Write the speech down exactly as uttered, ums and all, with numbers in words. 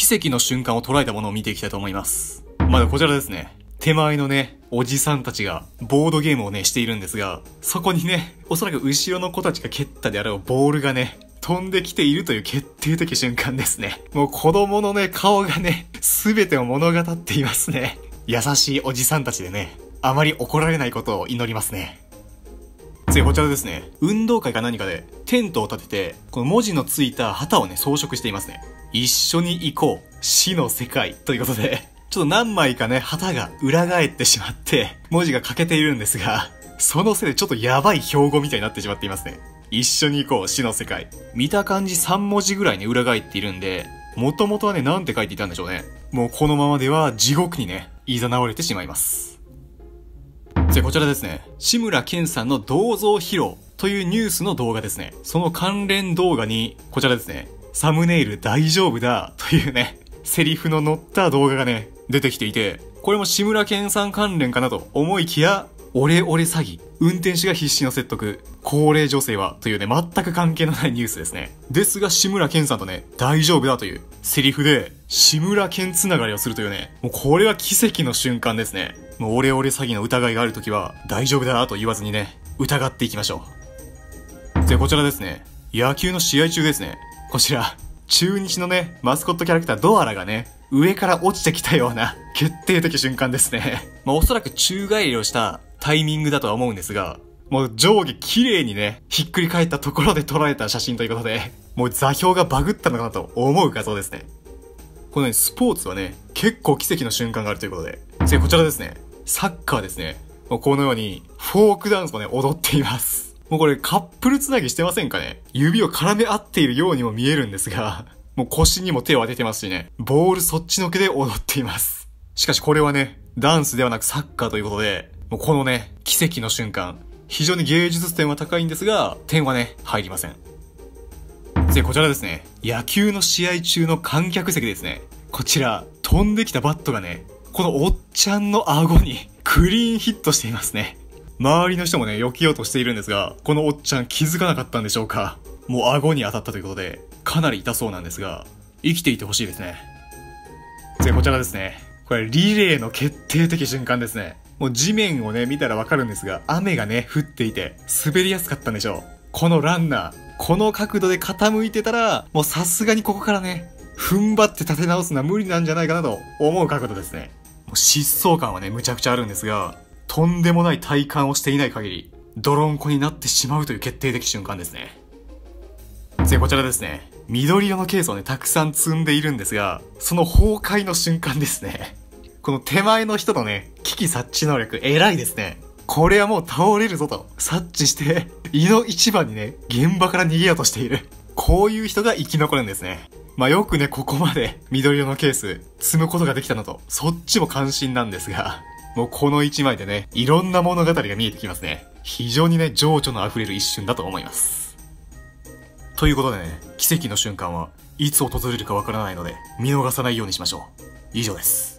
奇跡の瞬間を捉えたものを見ていきたいと思います。まだこちらですね。手前のね、おじさんたちがボードゲームをね、しているんですが、そこにね、おそらく後ろの子たちが蹴ったであろうボールがね、飛んできているという決定的瞬間ですね。もう子供のね、顔がね、すべてを物語っていますね。優しいおじさんたちでね、あまり怒られないことを祈りますね。次こちらですね。運動会か何かでテントを立てて、この文字のついた旗をね、装飾していますね。一緒に行こう、死の世界ということで、ちょっと何枚かね、旗が裏返ってしまって、文字が欠けているんですが、そのせいでちょっとやばい標語みたいになってしまっていますね。一緒に行こう、死の世界。見た感じさん文字ぐらいね、裏返っているんで、もともとはね、なんて書いていたんでしょうね。もうこのままでは地獄にね、誘われてしまいます。次こちらですね。志村けんさんの銅像披露というニュースの動画ですね。その関連動画に、こちらですね。サムネイル大丈夫だというね、セリフの載った動画がね、出てきていて、これも志村けんさん関連かなと思いきや、オレオレ詐欺、運転手が必死の説得、高齢女性はというね、全く関係のないニュースですね。ですが志村けんさんとね、大丈夫だというセリフで、志村けんつながりをするというね、もうこれは奇跡の瞬間ですね。もうオレオレ詐欺の疑いがあるときは、大丈夫だと言わずにね、疑っていきましょう。で、こちらですね。野球の試合中ですね。こちら、中日のね、マスコットキャラクタードアラがね、上から落ちてきたような決定的瞬間ですね。まあおそらく宙返りをしたタイミングだとは思うんですが、もう上下綺麗にね、ひっくり返ったところで撮られた写真ということで、もう座標がバグったのかなと思う画像ですね。このね、スポーツはね、結構奇跡の瞬間があるということで、次こちらですね。サッカーですね。もうこのように、フォークダンスをね、踊っています。もうこれカップルつなぎしてませんかね？指を絡め合っているようにも見えるんですが、もう腰にも手を当ててますしね、ボールそっちのけで踊っています。しかしこれはね、ダンスではなくサッカーということで、もうこのね、奇跡の瞬間、非常に芸術点は高いんですが、点はね、入りません。で、こちらですね、野球の試合中の観客席ですね。こちら、飛んできたバットがね、このおっちゃんの顎にクリーンヒットしていますね。周りの人もね、避けようとしているんですが、このおっちゃん気づかなかったんでしょうか。もう顎に当たったということで、かなり痛そうなんですが、生きていてほしいですね。次こちらですね。これリレーの決定的瞬間ですね。もう地面をね、見たらわかるんですが、雨がね、降っていて、滑りやすかったんでしょう。このランナー、この角度で傾いてたら、もうさすがにここからね、踏ん張って立て直すのは無理なんじゃないかなと思う角度ですね。もう疾走感はね、むちゃくちゃあるんですが、とんでもない体幹をしていない限り、泥んこになってしまうという決定的瞬間ですね。次こちらですね。緑色のケースをね、たくさん積んでいるんですが、その崩壊の瞬間ですね。この手前の人のね、危機察知能力偉いですね。これはもう倒れるぞと察知して、胃の一番にね、現場から逃げようとしている。こういう人が生き残るんですね。まあよくね、ここまで緑色のケース積むことができたのと、そっちも関心なんですが、もうこの一枚でね、いろんな物語が見えてきますね。非常にね、情緒の溢れる一瞬だと思います。ということでね、奇跡の瞬間はいつ訪れるかわからないので、見逃さないようにしましょう。以上です。